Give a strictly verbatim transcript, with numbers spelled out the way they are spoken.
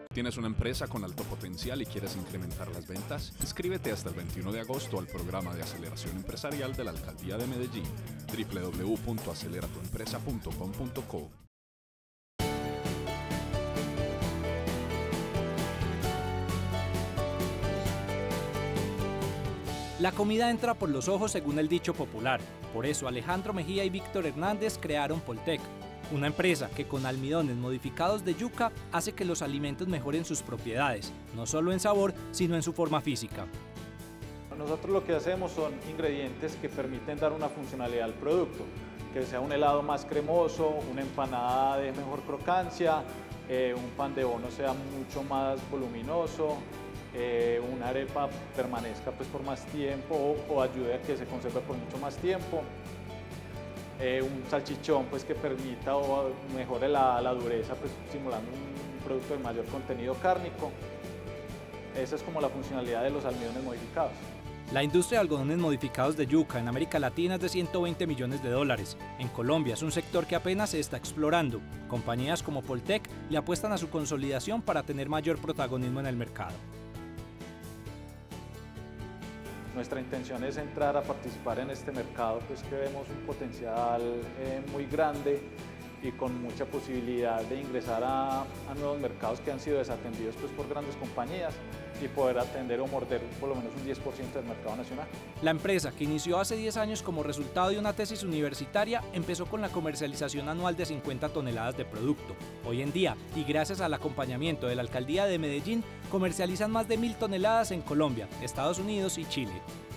¿Tienes una empresa con alto potencial y quieres incrementar las ventas? Inscríbete hasta el veintiuno de agosto al programa de aceleración empresarial de la Alcaldía de Medellín, doble u doble u doble u punto acelera tu empresa punto com punto co. La comida entra por los ojos según el dicho popular. Por eso Alejandro Mejía y Víctor Hernández crearon Poltec, una empresa que con almidones modificados de yuca hace que los alimentos mejoren sus propiedades, no solo en sabor, sino en su forma física. Nosotros lo que hacemos son ingredientes que permiten dar una funcionalidad al producto, que sea un helado más cremoso, una empanada de mejor crocancia, eh, un pan de bono sea mucho más voluminoso, eh, una arepa permanezca pues, por más tiempo o, o ayude a que se conserve por mucho más tiempo. Eh, un salchichón pues, que permita o mejore la, la dureza, pues, simulando un producto de mayor contenido cárnico. Esa es como la funcionalidad de los almidones modificados. La industria de algodones modificados de yuca en América Latina es de ciento veinte millones de dólares. En Colombia es un sector que apenas se está explorando. Compañías como Poltec le apuestan a su consolidación para tener mayor protagonismo en el mercado. Nuestra intención es entrar a participar en este mercado, pues que vemos un potencial eh, muy grande y con mucha posibilidad de ingresar a, a nuevos mercados que han sido desatendidos pues, por grandes compañías y poder atender o morder por lo menos un diez por ciento del mercado nacional. La empresa, que inició hace diez años como resultado de una tesis universitaria, empezó con la comercialización anual de cincuenta toneladas de producto. Hoy en día, y gracias al acompañamiento de la Alcaldía de Medellín, comercializan más de mil toneladas en Colombia, Estados Unidos y Chile.